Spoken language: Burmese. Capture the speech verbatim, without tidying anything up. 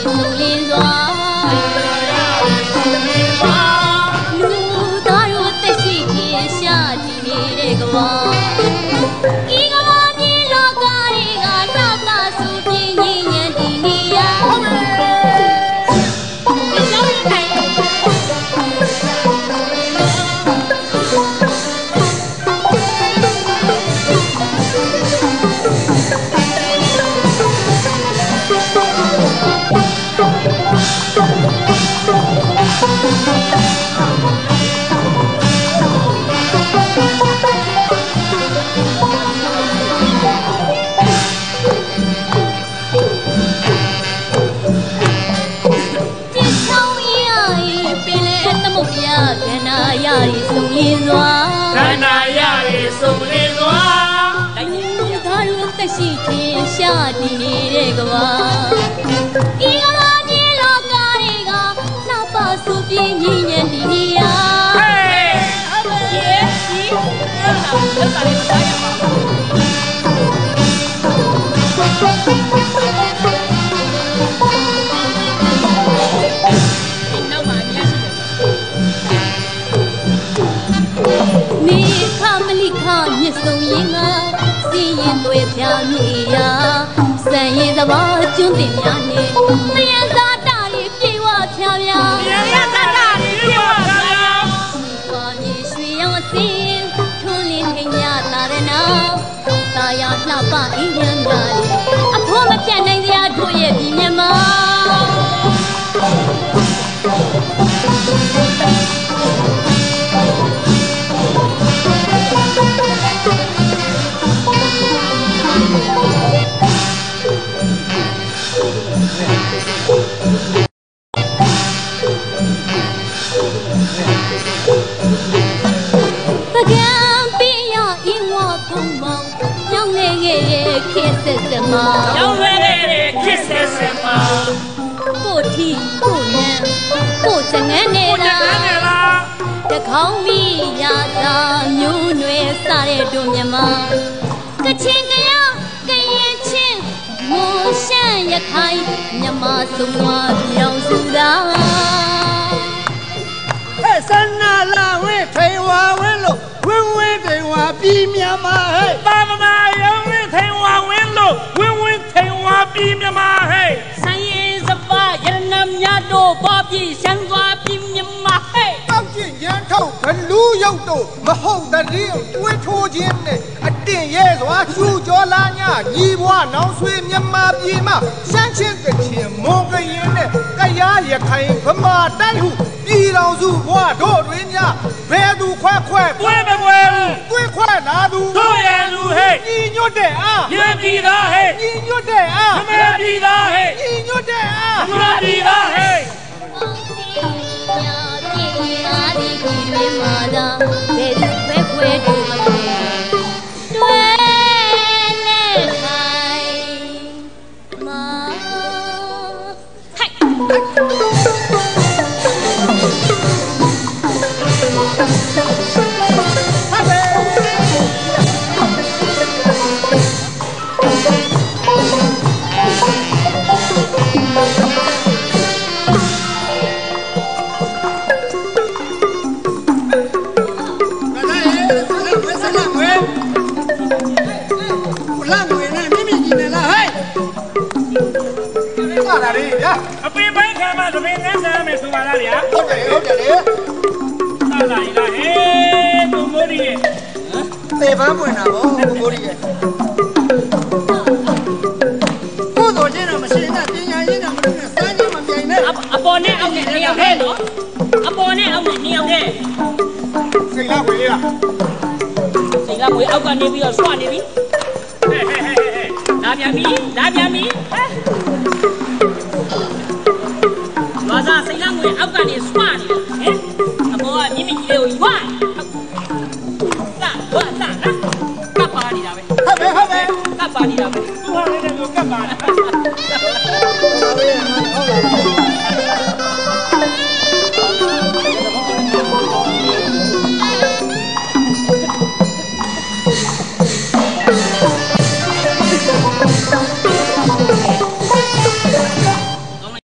ဆုံးလင်းစွာလူသားတို့သက်ရှိခြင်းရှာတည်နေတဲ့ကဘာဤကဘာမြေလောကတွေကသာသာဆိုပြင်းငြိမ်းချမ်းတည်နေရရည်ဆုံးလင်းစွာခန္ဓာရည်ဆုံးလင်းစွာလူသားတို့သက်ရှိခြင်းရှာတည်နေတဲ့ကဘာဤကဘာမြေလောကတွေကလှပဆိုပြင်းငြိမ်းချမ်းတည်နေရဟေးယေစီအဲ့ဒါလက်စာလေးမစားရပါဘူးနေခမလိခမြစ်ဆုံရင်ကစီရင်သွေးဖြာမြေရာစံရင်စဘာကျွန်းတင်များနေမယံသာတာရီပြေဝဖြာဖြာမယံသာတာရီပြေဝဖြာဖြာဘာမြေရွှေရောင်အစင်းထွန်းလင်းထိန်မြသာရနာတာယာလှပအင်းရံတာရီအဖို့မပြတ်နိုင်စရာတို့ရဲ့ပြည်မြမခေတ်ဆက်ဆက်မှာရောင်းရဲတဲ့ခေတ်ဆက်ဆက်မှာကိုတီကိုနံကိုစငန်းနေလားတခေါင်းမီရတာမျိုးနွယ်စားတဲ့တို့မြမကချင်းကရကရင်ချင်းမိုးရှမ်းရခိုင်မြမဆုံးသွားပြောင်းစုတာဟဲ့စနာလာဝဲထေဝါဝဲလို့ဝင်းဝင်းထေဝါပြည်မြမဟဲ့ပါမမာရောင်းထေဝါဝင်းလို့ဝင်းဝင်းထေဝါပြည်မြမဟဲ့ဆိုင်ရင်စပါရနမ်မြတ်တို့ပေါ်ပြည်ရှမ်းသွားပြည်မြမဟဲ့တောက်ကျင်ရန်ထုတ်ဘလူးရုပ်တို့မဟုတ်တည်းတွေးထိုးခြင်းနဲ့အတင်ရဲစွာရှူကြောလာညညီဘွားနောင်ဆွေမြမပြည်မှာရှမ်းချင်းကချင်မွန်ကရင်နဲ့ကရားရခိုင်ဗမာတိုင်းဟုပြည်တော်စုဘွားတို့တွင်ညဘယ်သူခွဲခွဲပွဲမပွဲဘူးတွေးခွဲလာသူတို့ရဲ့လူဟဲ့ညီညွတ်တဲ့အားညီပြည်သားဟဲ့ညီညွတ်တဲ့အားမမပြည်သားဟဲ့ညီညွတ်တဲ့အားမမပြည်သားဟဲ့အားဒီပြည်တွေမှာသာဘယ်သူပဲခွဲတို့မလဲတွေ့နဲ့ခိုင်မာဟိုက်အပင်ပိုင်းခံမှာသမင်းနဲ့ဆမ်းမယ်ဆိုပါလားဗျာဟုတ်တယ်ဟုတ်တယ်လေသာလာရီလားဟဲ့သူမိုးရီရဲ့သေပန်းပွင့်တာဗောမိုးရီရဲ့ကိုယ်တော်ချင်းတော့မရှိနဲ့ပညာရင်းတော့မလုပ်နဲ့စမ်းချင်းမပြိုင်နဲ့အပေါ်နဲ့အောက်နဲ့နေရာထဲနော်အပေါ်နဲ့အောက်နဲ့နေရာထဲစိတ်လားခွေလေးလားစိတ်လားခွေအောက်ကနေပြီးတော့ဆွနေပြီဟဲ့ဟဲ့ဟဲ့ဟဲ့လာပြန်ပြီလာပြန်ပြီဟဲ့ဘာသာစိတ်လားငွေအောက်ကနေဆွနေတယ်ဟဲ့အပေါ်ကမြင့်မြင့်ကြီးလေးကိုရွာတာဘာတာကပ်ပါနေတာပဲဟုတ်ပဲဟုတ်ပဲကပ်ပါနေတာပဲသူဟာလည်းလည်းကပ်ပါနေတာ